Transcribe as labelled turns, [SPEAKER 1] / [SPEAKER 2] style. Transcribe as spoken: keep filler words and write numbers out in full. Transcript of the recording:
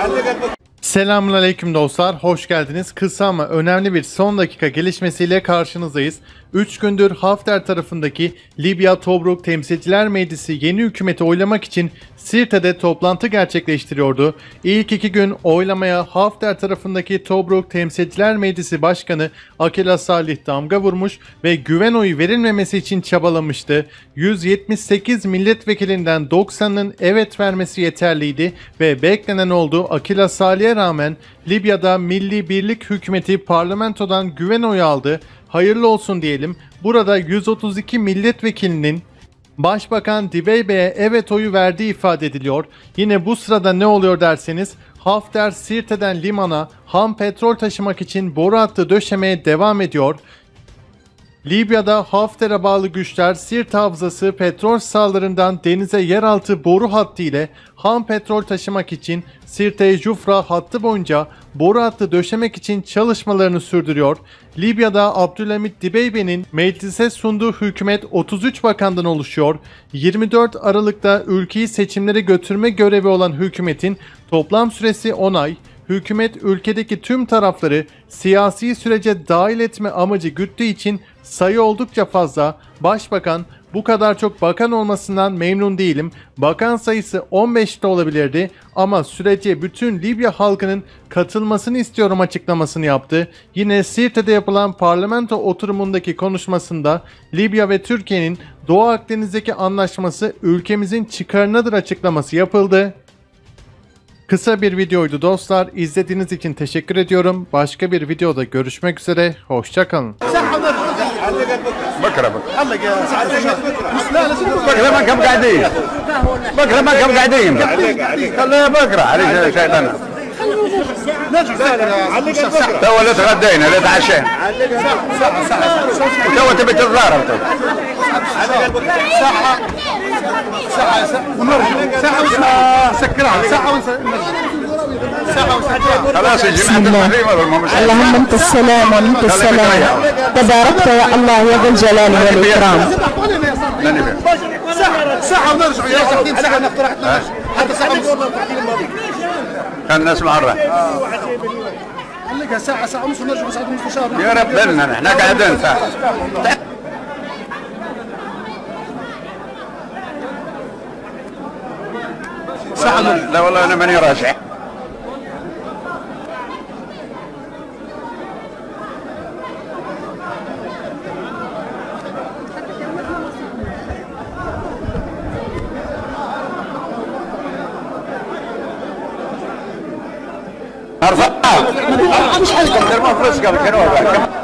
[SPEAKER 1] Selamünaleyküm dostlar, hoş geldiniz. Kısa ama önemli bir son dakika gelişmesiyle karşınızdayız. üç gündür Hafter tarafındaki Libya Tobruk Temsilciler Meclisi yeni hükümeti oylamak için Sirte'de toplantı gerçekleştiriyordu. İlk iki gün oylamaya Hafter tarafındaki Tobruk Temsilciler Meclisi Başkanı Akila Salih damga vurmuş ve güven oyu verilmemesi için çabalamıştı. yüz yetmiş sekiz milletvekilinden doksanının evet vermesi yeterliydi ve beklenen oldu. Akila Salih'e rağmen Libya'da Milli Birlik Hükümeti parlamentodan güven oyu aldı. Hayırlı olsun diyelim. Burada yüz otuz iki milletvekilinin Başbakan Dibeybe'ye evet oyu verdiği ifade ediliyor. Yine bu sırada ne oluyor derseniz, Hafter Sirte'den limana ham petrol taşımak için boru hattı döşemeye devam ediyor. Libya'da Hafter'e bağlı güçler Sirte Havzası petrol sahalarından denize yeraltı boru hattı ile ham petrol taşımak için Sirte-Jufra hattı boyunca boru hattı döşemek için çalışmalarını sürdürüyor. Libya'da Abdülhamit Dibeybe'nin meclise sunduğu hükümet otuz üç bakandan oluşuyor. yirmi dört Aralık'ta ülkeyi seçimlere götürme görevi olan hükümetin toplam süresi on ay. Hükümet ülkedeki tüm tarafları siyasi sürece dahil etme amacı güttüğü için sayı oldukça fazla. Başbakan bu kadar çok bakan olmasından memnun değilim. Bakan sayısı on beşte olabilirdi ama sürece bütün Libya halkının katılmasını istiyorum açıklamasını yaptı. Yine Sirte'de yapılan parlamento oturumundaki konuşmasında Libya ve Türkiye'nin Doğu Akdeniz'deki anlaşması ülkemizin çıkarınadır açıklaması yapıldı. Kısa bir videoydu dostlar. İzlediğiniz için teşekkür ediyorum. Başka bir videoda görüşmek üzere. Hoşça kalın.
[SPEAKER 2] بكره بكره ما كم قاعدين بكره ما كم قاعدين خليها بكره عليك شيطان تو لا تغدينا لا تعشينا تو تبي تتضارب تو ساعة ساعة ونرجع ساعة وساعة سكرها ساعة
[SPEAKER 3] بسم الله اللهم انت السلام وانت السلام تباركت يا الله يا ذا الجلال والاكرام.
[SPEAKER 2] ساعة ونرجع يا ساعتين ساعة نقترح حتى ساعة خلينا نسمع الرأي. خليها ساعة ساعة ونص ونرجع ساعة المستشار. يا رب لنا احنا قاعدين ساعة. ساعة لا والله انا ماني راجع. ارفع مش حاجه ما فرصه قبل كده